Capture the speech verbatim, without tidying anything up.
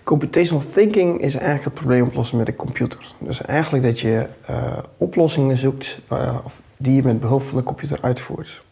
Computational thinking is eigenlijk het probleem oplossen met een computer. Dus eigenlijk dat je uh, oplossingen zoekt uh, die je met behulp van de computer uitvoert.